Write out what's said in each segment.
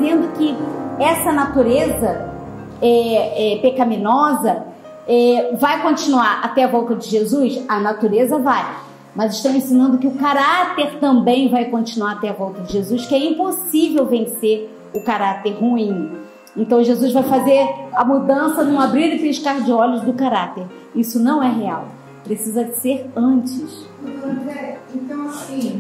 dizendo que essa natureza pecaminosa vai continuar até a volta de Jesus? A natureza vai. Mas estão ensinando que o caráter também vai continuar até a volta de Jesus, que é impossível vencer o caráter ruim. Então Jesus vai fazer a mudança num abrir e piscar de olhos do caráter. Isso não é real. Precisa ser antes. André, então assim,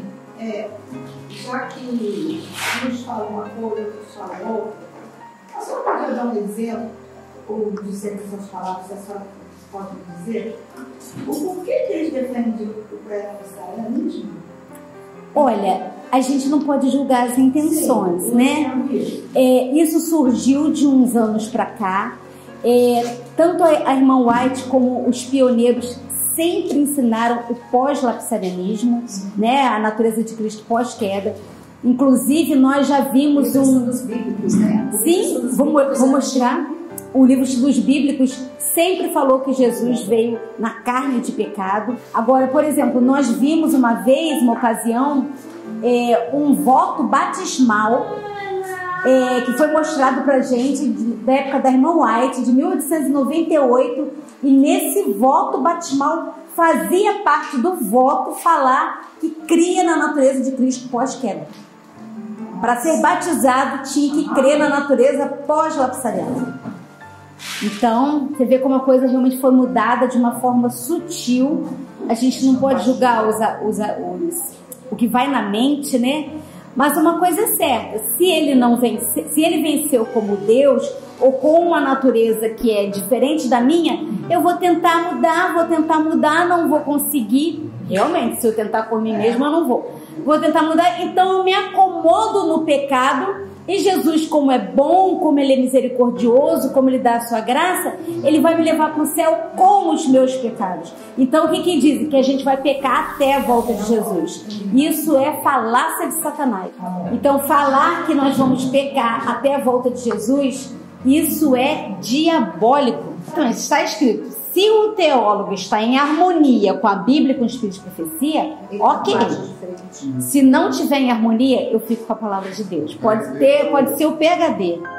já que uns falam uma coisa, outros falam outra, a senhora pode dar um exemplo, ou dizer que essas palavras a senhora pode dizer, o porquê que eles defendem o pré-cristianismo? Olha, a gente não pode julgar as intenções, sim, né? Isso surgiu de uns anos para cá. Tanto a irmã White como os pioneiros sempre ensinaram o pós-lapsarianismo, né? A natureza de Cristo pós-queda. Inclusive, nós já vimos dos bíblicos, né? Sim, vou mostrar. O livro dos bíblicos sempre falou que Jesus veio na carne de pecado. Agora, por exemplo, nós vimos uma ocasião, um voto batismal que foi mostrado pra gente da época da irmã White, de 1898, e nesse voto batismal fazia parte do voto falar que cria na natureza de Cristo pós-queda. Para ser batizado tinha que crer na natureza pós-lapsariana. Então, você vê como a coisa realmente foi mudada de uma forma sutil. A gente não pode julgar o que vai na mente, né? Mas uma coisa é certa, se ele venceu como Deus, ou com uma natureza que é diferente da minha, eu vou tentar mudar, não vou conseguir. Realmente, se eu tentar por mim mesma, eu não vou. Vou tentar mudar, então eu me acomodo no pecado. E Jesus, como é bom, como Ele é misericordioso, como Ele dá a sua graça, Ele vai me levar para o céu com os meus pecados. Então, o que diz? Que a gente vai pecar até a volta de Jesus. Isso é falácia de Satanás. Então, falar que nós vamos pecar até a volta de Jesus, isso é diabólico. Então, está escrito. Se o teólogo está em harmonia com a Bíblia e com o Espírito de Profecia, ok. Se não tiver em harmonia, eu fico com a palavra de Deus. Pode ser o PhD.